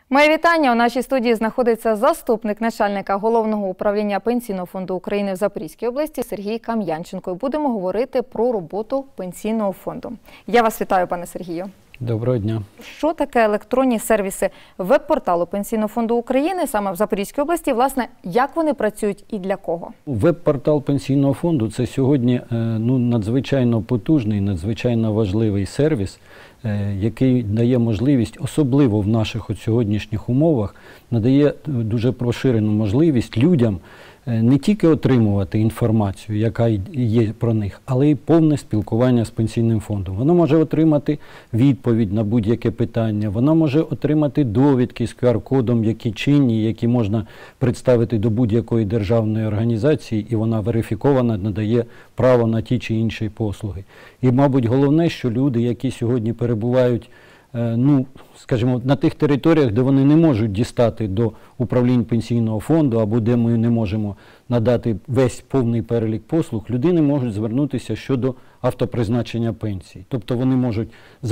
Моє вітання. У нашій студії знаходиться заступник начальника Головного управління Пенсійного фонду України в Запорізькій області Сергій Кам'янченко. І будемо говорити про роботу Пенсійного фонду. Я вас вітаю, пане Сергію. Доброго дня. Що таке електронні сервіси веб-порталу Пенсійного фонду України саме в Запорізькій області? Власне, як вони працюють і для кого? Веб-портал Пенсійного фонду – це сьогодні надзвичайно потужний, надзвичайно важливий сервіс, який дає можливість, особливо в наших сьогоднішніх умовах, надає дуже поширену можливість людям не тільки отримувати інформацію, яка є про них, але й повне спілкування з Пенсійним фондом. Вона може отримати відповідь на будь-яке питання, вона може отримати довідки з QR-кодом, які чинні, які можна представити до будь-якої державної організації, і вона верифікована, надає право на ті чи інші послуги. І, мабуть, головне, що люди, які сьогодні перебувають скажімо, на тих територіях, де вони не можуть дістати до управлінь Пенсійного фонду, або де ми не можемо надати весь повний перелік послуг, людини можуть звернутися щодо автопризначення пенсії. Тобто вони можуть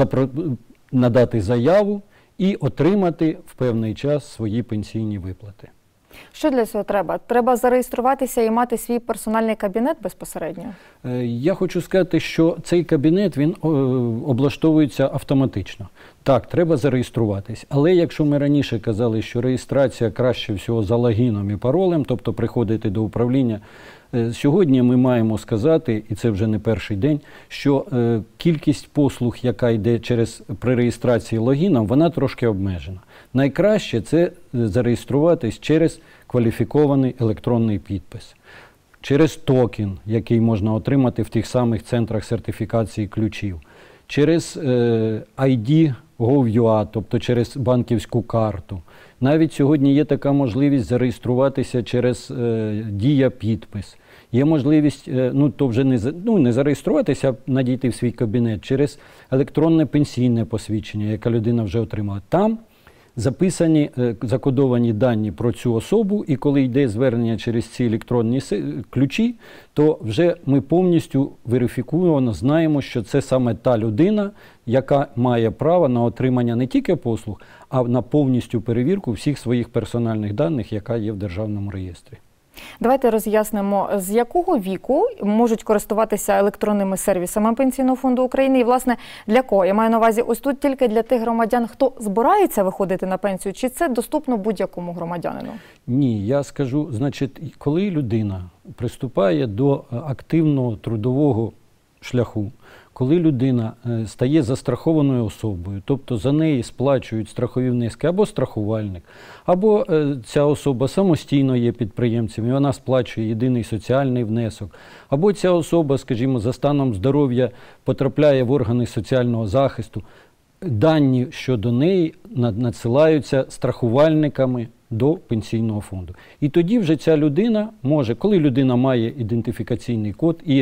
надати заяву і отримати в певний час свої пенсійні виплати. Що для цього треба? Треба зареєструватися і мати свій персональний кабінет безпосередньо? Я хочу сказати, що цей кабінет, він облаштовується автоматично. Так, треба зареєструватись. Але якщо ми раніше казали, що реєстрація краще всього за логіном і паролем, тобто приходити до управління, сьогодні ми маємо сказати, і це вже не перший день, що кількість послуг, яка йде при реєстрації логіном, вона трошки обмежена. Найкраще це зареєструватись через кваліфікований електронний підпис, через токен, який можна отримати в тих самих центрах сертифікації ключів, через ID Gov.ua, тобто через банківську карту. Навіть сьогодні є така можливість зареєструватися через Дія-підпис. Є можливість, то вже не зареєструватися, а надійти в свій кабінет через електронне пенсійне посвідчення, яке людина вже отримала. Там записані, закодовані дані про цю особу, і коли йде звернення через ці електронні ключі, то вже ми повністю верифікуємо, знаємо, що це саме та людина, яка має право на отримання не тільки послуг, а на повністю перевірку всіх своїх персональних даних, яка є в Державному реєстрі. Давайте роз'яснимо, з якого віку можуть користуватися електронними сервісами Пенсійного фонду України і, власне, для кого? Я маю на увазі, ось тут тільки для тих громадян, хто збирається виходити на пенсію, чи це доступно будь-якому громадянину? Ні, я скажу, значить, коли людина приступає до активного трудового шляху, коли людина стає застрахованою особою, тобто за неї сплачують страхові внески або страхувальник, або ця особа самостійно є підприємцем, і вона сплачує єдиний соціальний внесок, або ця особа, скажімо, за станом здоров'я потрапляє в органи соціального захисту, дані щодо неї надсилаються страхувальниками до Пенсійного фонду. І тоді вже ця людина може, коли людина має ідентифікаційний код і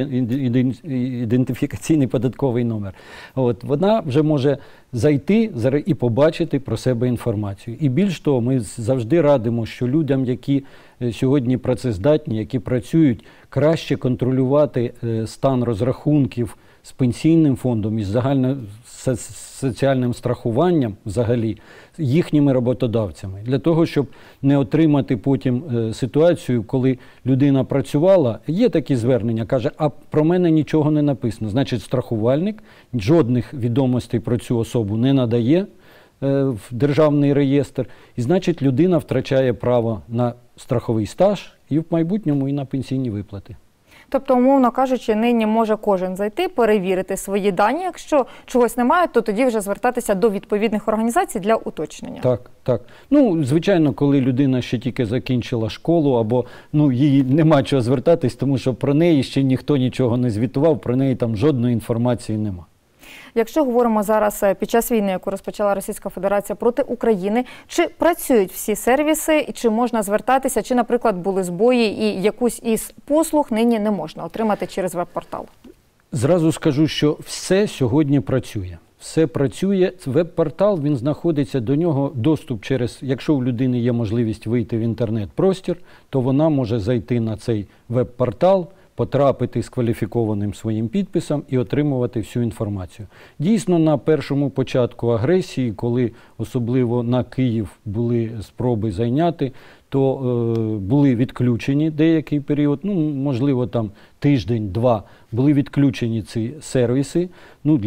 ідентифікаційний податковий номер, вона вже може зайти і побачити про себе інформацію. І більш того, ми завжди радимо, що людям, які сьогодні працездатні, які працюють, краще контролювати стан розрахунків з Пенсійним фондом і з загальним соціальним страхуванням взагалі їхніми роботодавцями. Для того, щоб не отримати потім ситуацію, коли людина працювала, є такі звернення, каже, а про мене нічого не написано. Значить, страхувальник жодних відомостей про цю особу не надає в Державний реєстр, і значить людина втрачає право на страховий стаж і в майбутньому і на пенсійні виплати. Тобто, умовно кажучи, нині може кожен зайти, перевірити свої дані. Якщо чогось немає, то тоді вже звертатися до відповідних організацій для уточнення. Так, так. Звичайно, коли людина ще тільки закінчила школу, або їй нема чого звертатись, тому що про неї ще ніхто нічого не звітував, про неї там жодної інформації нема. Якщо говоримо зараз під час війни, яку розпочала Російська Федерація проти України, чи працюють всі сервіси, і чи можна звертатися, чи, наприклад, були збої і якусь із послуг нині не можна отримати через веб-портал? Зразу скажу, що все сьогодні працює. Все працює. Веб-портал, він знаходиться, до нього доступ через, якщо у людини є можливість вийти в інтернет-простір, то вона може зайти на цей веб-портал, потрапити з кваліфікованим своїм підписом і отримувати всю інформацію. Дійсно, на першому початку агресії, коли особливо на Київ були спроби зайняти, то були відключені деякий період, ну, можливо, там тиждень-два, були відключені ці сервіси, ну,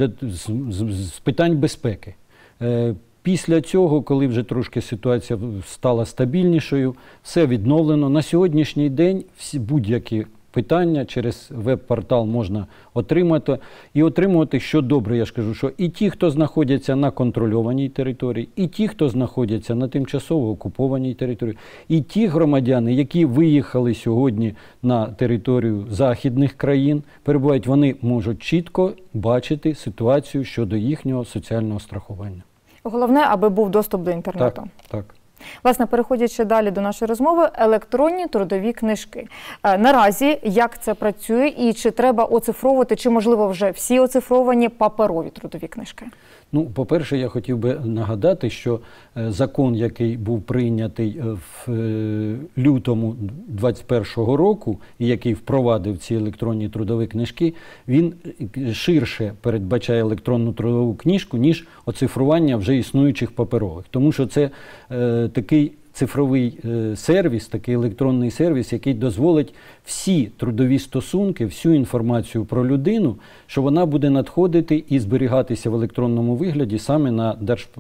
з питань безпеки. Після цього, коли вже трошки ситуація стала стабільнішою, все відновлено. На сьогоднішній день всі будь-які питання через веб-портал можна отримати. І отримувати, що добре, я ж кажу, що і ті, хто знаходяться на контрольованій території, і ті, хто знаходяться на тимчасово окупованій території, і ті громадяни, які виїхали сьогодні на територію західних країн, перебувають, вони можуть чітко бачити ситуацію щодо їхнього соціального страхування. Головне, аби був доступ до інтернету. Так. Власне, переходячи далі до нашої розмови, електронні трудові книжки. Наразі як це працює і чи треба оцифровувати, чи, можливо, вже всі оцифровані паперові трудові книжки? Ну, по-перше, я хотів би нагадати, що закон, який був прийнятий в лютому 2021 року і який впровадив ці електронні трудові книжки, він ширше передбачає електронну трудову книжку, ніж оцифрування вже існуючих паперових. Тому що це такий цифровий сервіс, такий електронний сервіс, який дозволить всі трудові стосунки, всю інформацію про людину, що вона буде надходити і зберігатися в електронному вигляді саме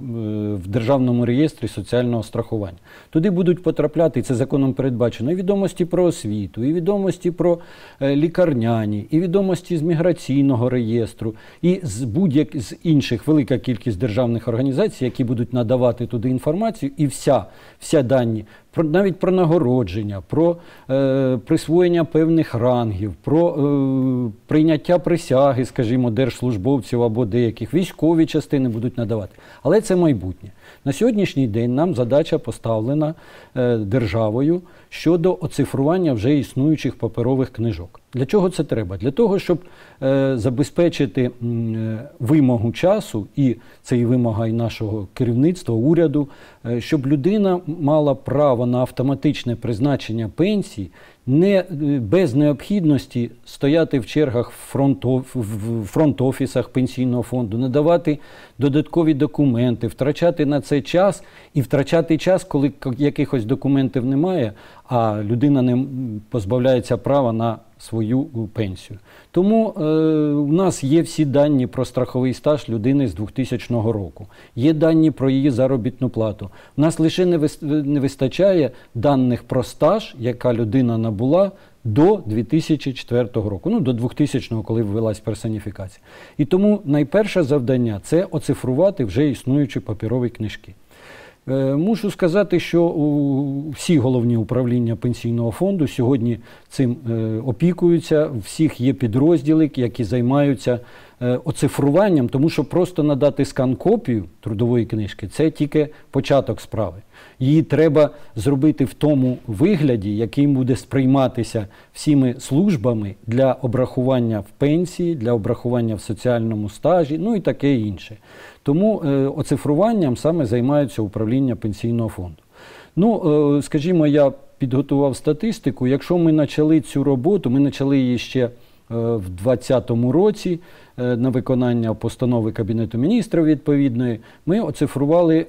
в Державному реєстрі соціального страхування. Туди будуть потрапляти, і це законом передбачено, і відомості про освіту, і відомості про лікарняні, і відомості з міграційного реєстру, і з інших, велика кількість державних організацій, які будуть надавати туди інформацію, і вся дані, навіть про нагородження, про присвоєння певних рангів, про прийняття присяги, скажімо, держслужбовців або деяких військові частини будуть надавати. Але це майбутнє. На сьогоднішній день нам задача поставлена державою щодо оцифрування вже існуючих паперових книжок. Для чого це треба? Для того, щоб забезпечити вимогу часу, і це і вимога і нашого керівництва, уряду, щоб людина мала право на автоматичне призначення пенсії без необхідності стояти в чергах в фронт-офісах пенсійного фонду, надавати додаткові документи, втрачати на це час і втрачати час, коли якихось документів немає, а людина не позбавляється права на свою пенсію. Тому у нас є всі дані про страховий стаж людини з 2000 року. Є дані про її заробітну плату. У нас лише не вистачає даних про стаж, яка людина набула до 2004 року, ну, до 2000-го, коли ввелась персоніфікація. І тому найперше завдання – це оцифрувати вже існуючі паперові книжки. Мушу сказати, що всі головні управління пенсійного фонду сьогодні цим опікуються, у всіх є підрозділи, які займаються оцифруванням, тому що просто надати скан-копію трудової книжки – це тільки початок справи. Її треба зробити в тому вигляді, який буде сприйматися всіми службами для обрахування в пенсії, для обрахування в соціальному стажі, ну і таке інше. Тому оцифруванням саме займаються управління пенсійного фонду. Ну, скажімо, я підготував статистику. Якщо ми почали цю роботу, ми почали її ще в 2020 році на виконання постанови Кабінету міністрів відповідної, ми оцифрували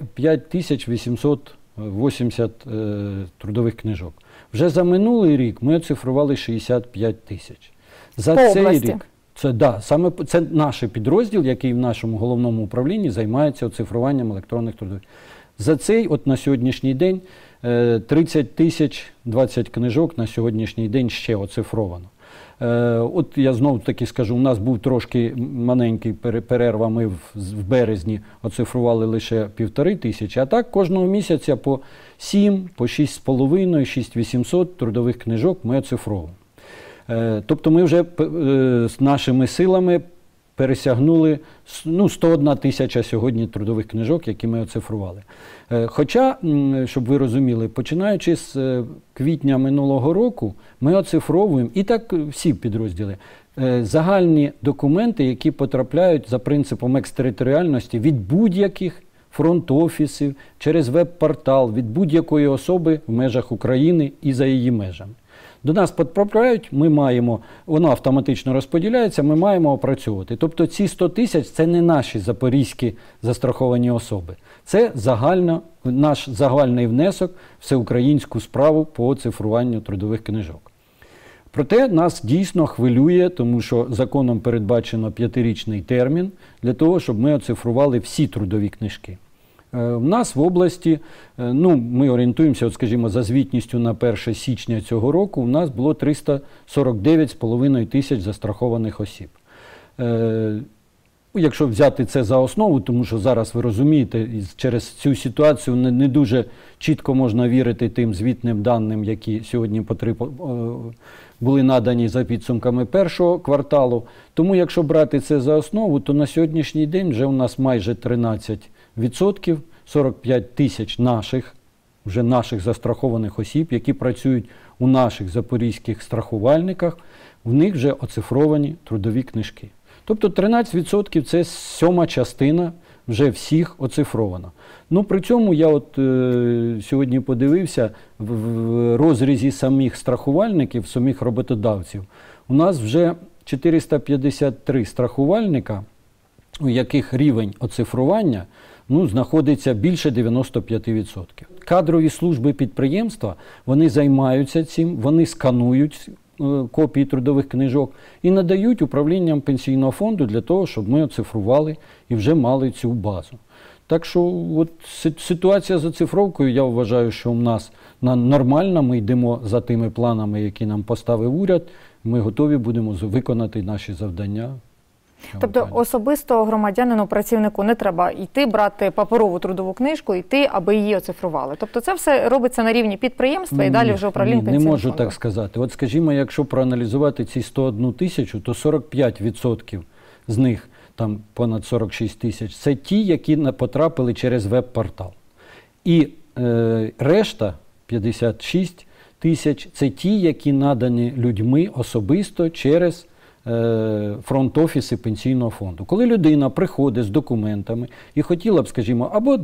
5880 трудових книжок. Вже за минулий рік ми оцифрували 65 тисяч. За цей рік це наш підрозділ, який в нашому головному управлінні займається оцифруванням електронних трудових. За цей, от на сьогоднішній день, 30 тисяч 20 книжок на сьогоднішній день ще оцифровано. От я знову таки скажу, у нас був трошки маленький перерва, ми в березні оцифрували лише 1500, а так кожного місяця по 7, по 6,5, 6800 трудових книжок ми оцифровуємо. Тобто ми вже з нашими силами пересягнули 101 тисяча сьогодні трудових книжок, які ми оцифрували. Хоча, щоб ви розуміли, починаючи з квітня минулого року, ми оцифровуємо, і так всі підрозділи, загальні документи, які потрапляють за принципом екстериторіальності від будь-яких фронт-офісів, через веб-портал, від будь-якої особи в межах України і за її межами. До нас потрапляють, ми маємо, воно автоматично розподіляється, ми маємо опрацьовувати. Тобто ці 100 тисяч – це не наші запорізькі застраховані особи. Це наш загальний внесок в всеукраїнську справу по оцифруванню трудових книжок. Проте нас дійсно хвилює, тому що законом передбачено 5-річний термін для того, щоб ми оцифрували всі трудові книжки. У нас в області, ми орієнтуємося, скажімо, за звітністю на 1 січня цього року, у нас було 349,5 тисяч застрахованих осіб. Якщо взяти це за основу, тому що зараз, ви розумієте, через цю ситуацію не дуже чітко можна вірити тим звітним даним, які сьогодні були надані за підсумками першого кварталу. Тому якщо брати це за основу, то на сьогоднішній день вже у нас майже 13%, 45 тисяч наших застрахованих осіб, які працюють у наших запорізьких страхувальниках, в них вже оцифровані трудові книжки. Тобто 13% – це 7-ма частина вже всіх оцифровано. При цьому я сьогодні подивився в розрізі самих страхувальників, самих роботодавців. У нас вже 453 страхувальника, у яких рівень оцифрування знаходиться більше 95%. Кадрові служби підприємства, вони займаються цим, вони сканують копії трудових книжок і надають управлінням пенсійного фонду для того, щоб ми оцифрували і вже мали цю базу. Так що ситуація з оцифровкою, я вважаю, що у нас нормальна, ми йдемо за тими планами, які нам поставив уряд, ми готові будемо виконати наші завдання. Тобто особисто громадянину, працівнику не треба йти, брати паперову трудову книжку, йти, аби її оцифрували. Тобто це все робиться на рівні підприємства і далі вже управління пенсійного фонду. Не можу так сказати. Скажімо, якщо проаналізувати ці 101 тисячу, то 45% з них, там понад 46 тисяч, це ті, які потрапили через веб-портал. І решта, 56 тисяч, це ті, які надані людьми особисто через фронт-офіси пенсійного фонду. Коли людина приходить з документами і хотіла б, скажімо, або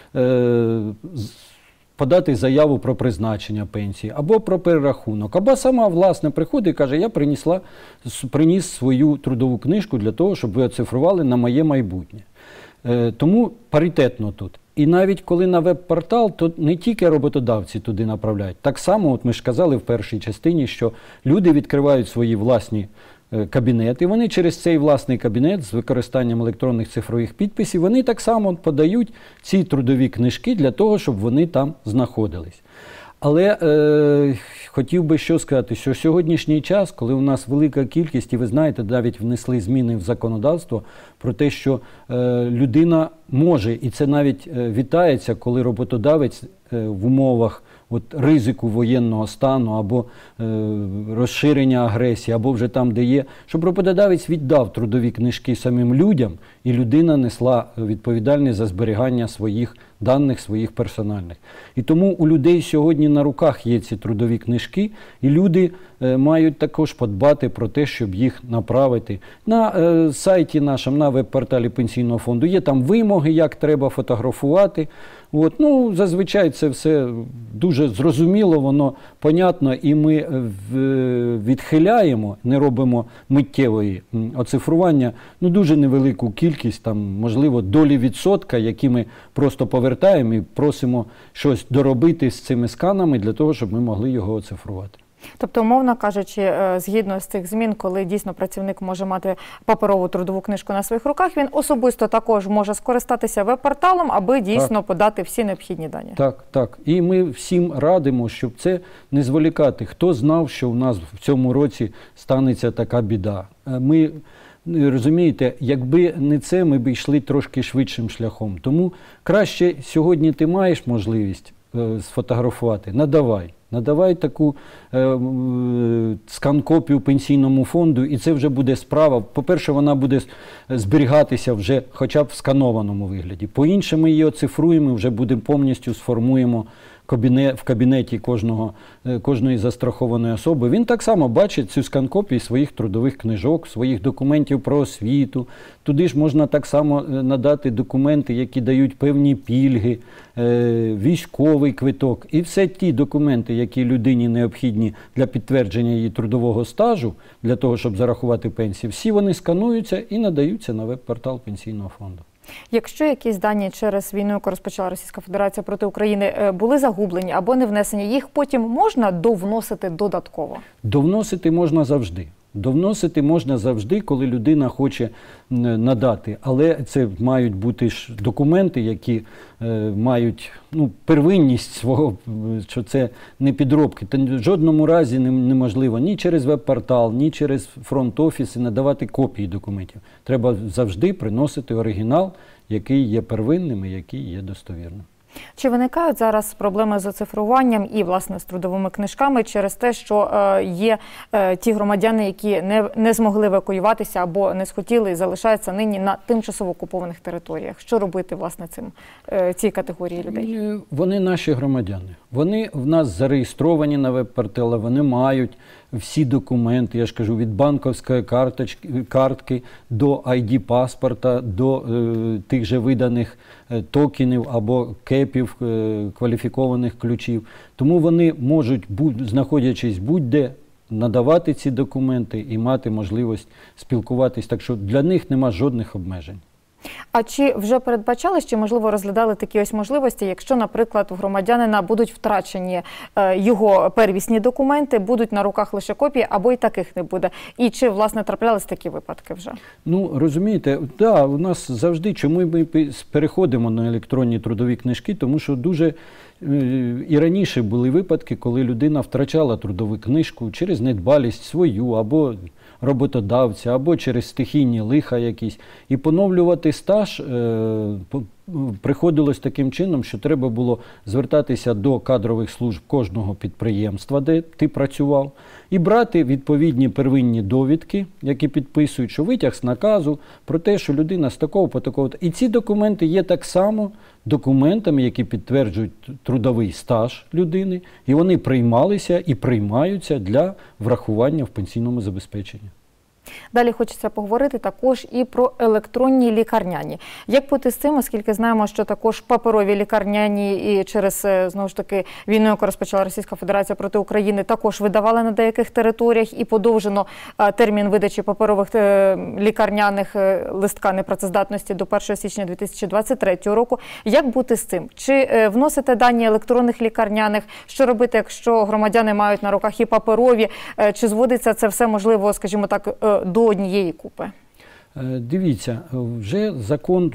подати заяву про призначення пенсії, або про перерахунок, або сама, власне, приходить і каже, я приніс свою трудову книжку для того, щоб ви оцифрували на моє майбутнє. Тому паритетно тут. І навіть коли на веб-портал, то не тільки роботодавці туди направляють. Так само, ми ж казали в першій частині, що люди відкривають свої власні кабінети, вони через цей власний кабінет з використанням електронних цифрових підписів, вони так само подають ці трудові книжки для того, щоб вони там знаходились. Але хотів би що сказати, що сьогоднішній час, коли у нас велика кількість, і ви знаєте, навіть внесли зміни в законодавство про те, що людина може, і це навіть вітається, коли роботодавець в умовах ризику воєнного стану або розширення агресії, або вже там, де є, щоб роботодавець віддав трудові книжки самим людям, і людина несла відповідальність за зберігання своїх даних, своїх персональних. І тому у людей сьогодні на руках є ці трудові книжки, і люди мають також подбати про те, щоб їх направити. На сайті нашому, на веб-порталі Пенсійного фонду є там вимоги, як треба фотографувати. Зазвичай це все дуже зрозуміло, воно понятно, і ми відхиляємо, не робимо миттєвої оцифрування, дуже невелику кількість, можливо, долі відсотка, які ми просто повертаємо і просимо щось доробити з цими сканами для того, щоб ми могли його оцифрувати. Тобто, умовно кажучи, згідно з цих змін, коли дійсно працівник може мати паперову трудову книжку на своїх руках, він особисто також може скористатися веб-порталом, аби дійсно подати всі необхідні дані. Так. І ми всім радимо, щоб це не зволікати. Хто знав, що у нас в цьому році станеться така біда? Ми, розумієте, якби не це, ми б йшли трошки швидшим шляхом. Тому краще сьогодні ти маєш можливість сфотографувати, надавай таку скан-копію пенсійному фонду, і це вже буде справа. По-перше, вона буде зберігатися вже хоча б в сканованому вигляді. По-іншому ми її оцифруємо, вже повністю сформуємо в кабінеті кожної застрахованої особи, він так само бачить цю скан-копію своїх трудових книжок, своїх документів про освіту. Туди ж можна так само надати документи, які дають певні пільги, військовий квиток. І все ті документи, які людині необхідні для підтвердження її трудового стажу, для того, щоб зарахувати пенсії, всі вони скануються і надаються на веб-портал Пенсійного фонду. Якщо якісь дані через війну, яку розпочала Російська Федерація проти України, були загублені або не внесені, їх потім можна довносити додатково? Довносити можна завжди. Довносити можна завжди, коли людина хоче надати. Але це мають бути ж документи, які мають первинність свого, що це не підробки. Та в жодному разі неможливо ні через веб-портал, ні через фронт-офіси надавати копії документів. Треба завжди приносити оригінал, який є первинним і який є достовірним. Чи виникають зараз проблеми з оцифруванням і, власне, з трудовими книжками через те, що є ті громадяни, які не змогли евакуюватися або не схотіли і залишаються нині на тимчасово окупованих територіях? Що робити, власне, цій категорії людей? Вони наші громадяни. Вони в нас зареєстровані на веб-порталі, вони мають всі документи, я ж кажу, від банківської картки до ID-паспорта, до тих же виданих токенів або кепів, кваліфікованих ключів. Тому вони можуть, знаходячись будь-де, надавати ці документи і мати можливість спілкуватись. Так що для них нема жодних обмежень. А чи вже передбачали, чи, можливо, розглядали такі ось можливості, якщо, наприклад, у громадянина будуть втрачені його первісні документи, будуть на руках лише копії, або і таких не буде? І чи, власне, траплялись такі випадки вже? Розумієте, да, у нас завжди, чому ми переходимо на електронні трудові книжки, тому що дуже і раніше були випадки, коли людина втрачала трудову книжку через недбалість свою або роботодавця, або через стихійні лиха якісь. І поновлювати стаж приходилось таким чином, що треба було звертатися до кадрових служб кожного підприємства, де ти працював, і брати відповідні первинні довідки, які підписують, що витяг з наказу про те, що людина з такого по такого. І ці документи є так само документами, які підтверджують трудовий стаж людини, і вони приймалися і приймаються для врахування в пенсійному забезпеченні. Далі хочеться поговорити також і про електронні лікарняні. Як бути з цим, оскільки знаємо, що також паперові лікарняні і через, знову ж таки, війну, яку розпочала Російська Федерація проти України, також видавали на деяких територіях і подовжено термін видачі паперових лікарняних листка непрацездатності до 1 січня 2023 року. Як бути з цим? Чи вносите дані електронних лікарняних? Що робити, якщо громадяни мають на руках і паперові? Чи зводиться це все, можливо, скажімо так, до однієї купи? Дивіться, вже закон,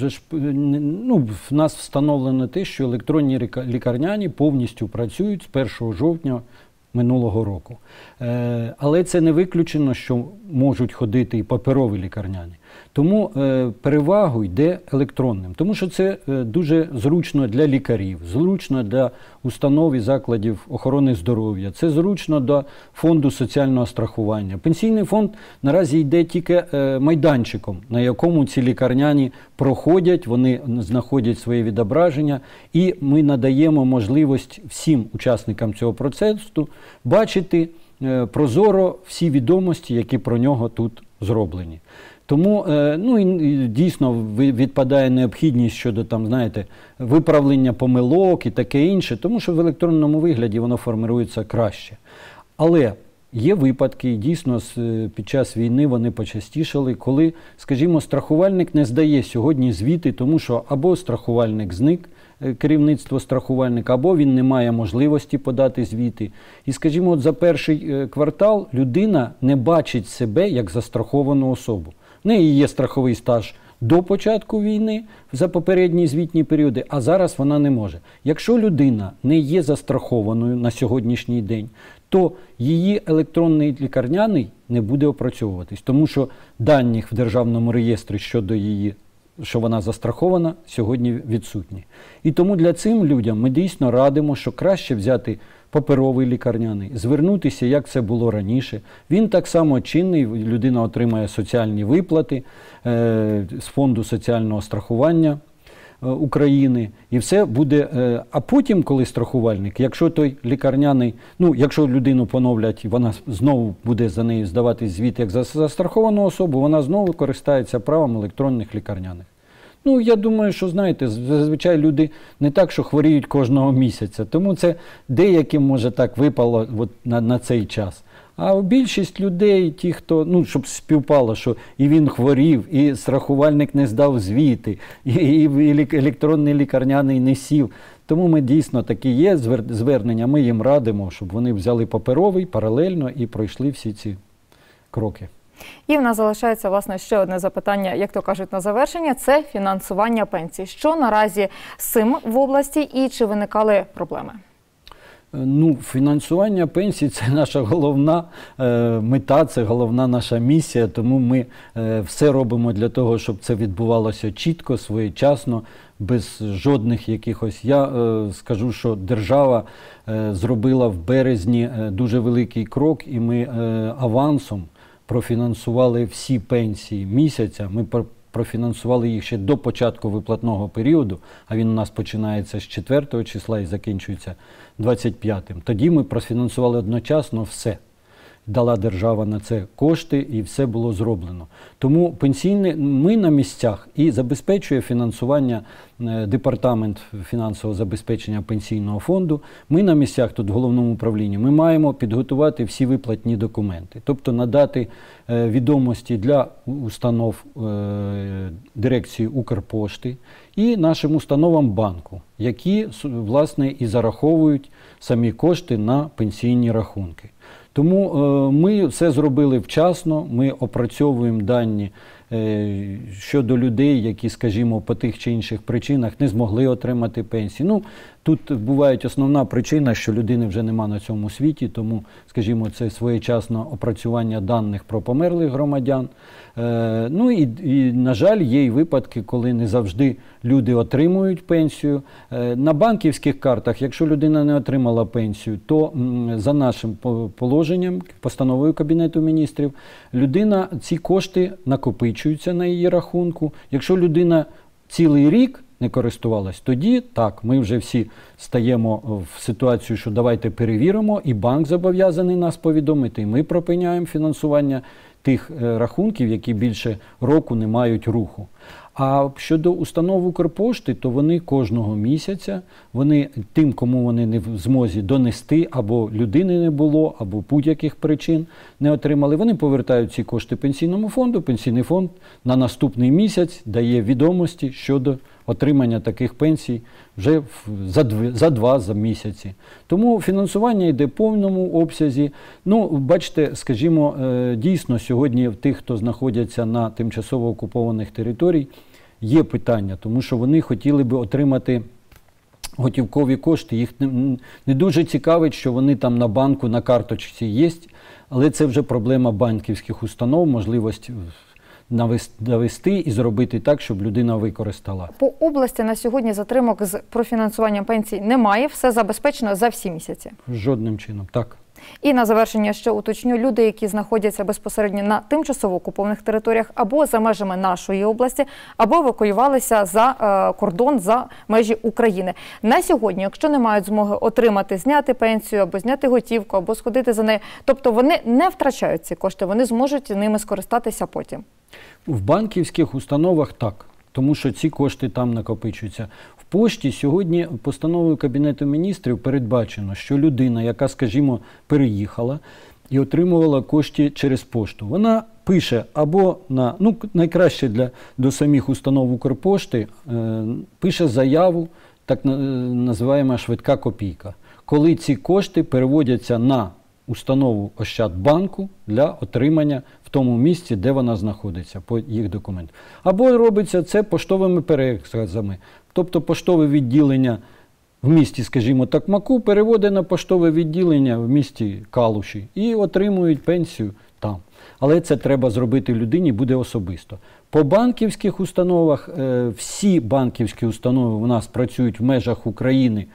в нас встановлено те, що електронні лікарняні повністю працюють з 1 жовтня минулого року. Але це не виключено, що можуть ходити і паперові лікарняні. Тому перевагу йде електронним, тому що це дуже зручно для лікарів, зручно для установ і закладів охорони здоров'я, це зручно для фонду соціального страхування. Пенсійний фонд наразі йде тільки майданчиком, на якому ці лікарняні проходять, вони знаходять своє відображення, і ми надаємо можливість всім учасникам цього процесу бачити прозоро всі відомості, які про нього тут зроблені. Тому і дійсно відпадає необхідність щодо виправлення помилок і таке інше, тому що в електронному вигляді воно формирується краще. Але є випадки, і дійсно під час війни вони почастішали, коли, скажімо, страхувальник не здає сьогодні звіти, тому що або страхувальник зник, керівництво страхувальника, або він не має можливості подати звіти. І, скажімо, за перший квартал людина не бачить себе як застраховану особу. В неї є страховий стаж до початку війни, за попередні звітні періоди, а зараз вона не може. Якщо людина не є застрахованою на сьогоднішній день, то її електронний лікарняний не буде опрацьовуватись, тому що даних в Державному реєстрі щодо її, що вона застрахована, сьогодні відсутні. І тому для цим людям ми дійсно радимо, що краще взяти паперовий лікарняний, звернутися, як це було раніше. Він так само чинний, людина отримає соціальні виплати з фонду соціального страхування. України, і все буде. А потім, коли страхувальник, якщо той лікарняний, ну, якщо людину поновлять, вона знову буде за нею здавати звіт як за застраховану особу, вона знову користається правом електронних лікарняних. Ну, я думаю, що, знаєте, зазвичай люди не так, що хворіють кожного місяця, тому це деяким, може, так випало от на цей час. А більшість людей, ті, хто, ну, щоб співпало, що і він хворів, і страхувальник не здав звіти, і електронний лікарняний не сів. Тому ми дійсно такі є звернення, ми їм радимо, щоб вони взяли паперовий паралельно і пройшли всі ці кроки. І в нас залишається, власне, ще одне запитання, як то кажуть, на завершення – це фінансування пенсій. Що наразі з цим в області і чи виникали проблеми? Ну, фінансування пенсій – це наша головна мета, це головна наша місія, тому ми все робимо для того, щоб це відбувалося чітко, своєчасно, без жодних якихось. Я скажу, що держава зробила в березні дуже великий крок, і ми авансом профінансували всі пенсії місяця. Ми профінансували їх ще до початку виплатного періоду, а він у нас починається з 4 числа і закінчується 25-м. Тоді ми профінансували одночасно все. Дала держава на це кошти і все було зроблено. Тому ми на місцях і забезпечує фінансування Департамент фінансового забезпечення пенсійного фонду. Ми на місцях тут в головному управлінні, ми маємо підготувати всі виплатні документи. Тобто надати відомості для установ дирекції Укрпошти і нашим установам банку, які, власне, і зараховують самі кошти на пенсійні рахунки. Тому ми все зробили вчасно, ми опрацьовуємо дані щодо людей, які, скажімо, по тих чи інших причинах не змогли отримати пенсії. Ну, тут буває основна причина, що людини вже нема на цьому світі, тому, скажімо, це своєчасне опрацювання даних про померлих громадян. Ну і, на жаль, є й випадки, коли не завжди люди отримують пенсію. На банківських картах, якщо людина не отримала пенсію, то за нашим положенням, постановою Кабінету міністрів, людина, ці кошти накопичуються на її рахунку. Якщо людина цілий рік не користувалась, тоді так, ми вже всі стаємо в ситуацію, що давайте перевіримо, і банк зобов'язаний нас повідомити, і ми припиняємо фінансування тих рахунків, які більше року не мають руху. А щодо установ Укрпошти, то вони кожного місяця, вони тим, кому вони не в змозі донести, або людини не було, або будь-яких причин не отримали, вони повертають ці кошти пенсійному фонду. Пенсійний фонд на наступний місяць дає відомості щодо отримання таких пенсій вже за 2 місяці. Тому фінансування йде в повному обсязі. Ну, бачите, скажімо, дійсно сьогодні в тих, хто знаходяться на тимчасово окупованих територіях, є питання, тому що вони хотіли би отримати готівкові кошти. Їх не дуже цікавить, що вони там на банку, на карточці є, але це вже проблема банківських установ, можливість навести і зробити так, щоб людина використала. По області на сьогодні затримок з профінансуванням пенсій немає, все забезпечено за всі місяці? Жодним чином, так. І на завершення ще уточню, люди, які знаходяться безпосередньо на тимчасово окупованих територіях або за межами нашої області, або евакуювалися за кордон, за межі України. На сьогодні, якщо не мають змоги отримати, зняти пенсію, або зняти готівку, або сходити за нею, тобто вони не втрачають ці кошти, вони зможуть ними скористатися потім. В банківських установах так, тому що ці кошти там накопичуються. В пошті сьогодні постановою Кабінету міністрів передбачено, що людина, яка, скажімо, переїхала і отримувала кошти через пошту, вона пише або на, ну, найкраще до самих установ Укрпошти, пише заяву, так називаємо швидка копійка, коли ці кошти переводяться на установу Ощадбанку для отримання в тому місці, де вона знаходиться, по їх документам. Або робиться це поштовими переказами. Тобто поштове відділення в місті, скажімо, Токмаку переводить на поштове відділення в місті Калуші і отримують пенсію там. Але це треба зробити людині, буде особисто. По банківських установах, всі банківські установи у нас працюють в межах України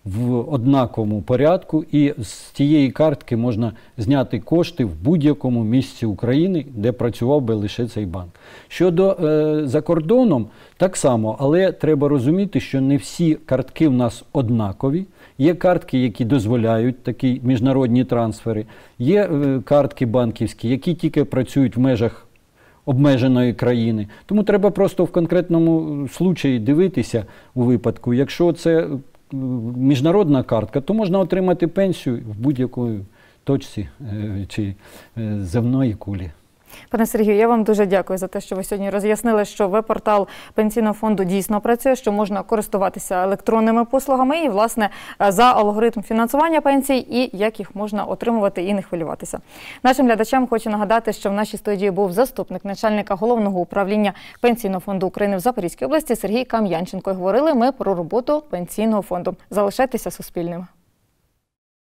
в однаковому порядку, і з тієї картки можна зняти кошти в будь-якому місці України, де працював би лише цей банк. Щодо за кордоном, так само, але треба розуміти, що не всі картки в нас однакові. Є картки, які дозволяють такі міжнародні трансфери, є картки банківські, які тільки працюють в межах обмеженої країни. Тому треба просто в конкретному случаї дивитися у випадку. Якщо це міжнародна картка, то можна отримати пенсію в будь-якій точці чи земної кулі. Пане Сергію, я вам дуже дякую за те, що ви сьогодні роз'яснили, що веб-портал Пенсійного фонду дійсно працює, що можна користуватися електронними послугами і, власне, за алгоритм фінансування пенсій і як їх можна отримувати і не хвилюватися. Нашим глядачам хочу нагадати, що в нашій студії був заступник начальника Головного управління Пенсійного фонду України в Запорізькій області Сергій Кам'янченко. Говорили ми про роботу Пенсійного фонду. Залишайтеся Суспільним.